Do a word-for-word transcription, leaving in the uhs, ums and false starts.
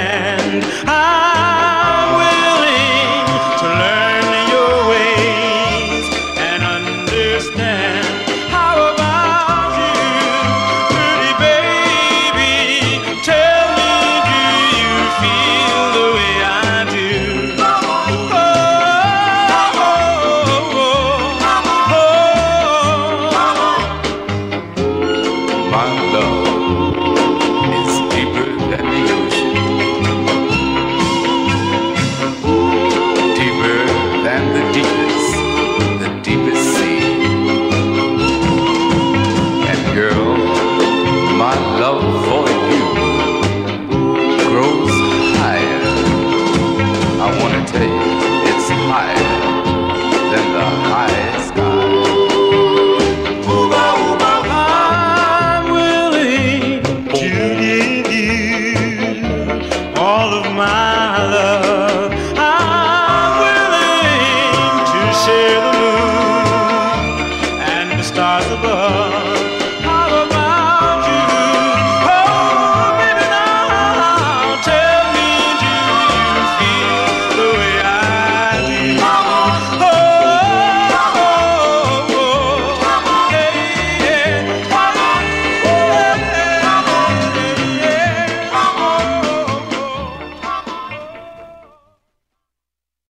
hand. I'm willing to learn your ways and understand. How about you, pretty baby? Tell me, do you feel the way I do? Oh, oh, oh, oh. My love is deeper than the ocean, deeper than the deepest, the deepest sea. And girl, my love for you grows higher. I want to tell you, it's higher than the highest sky. I'm willing to give you all of my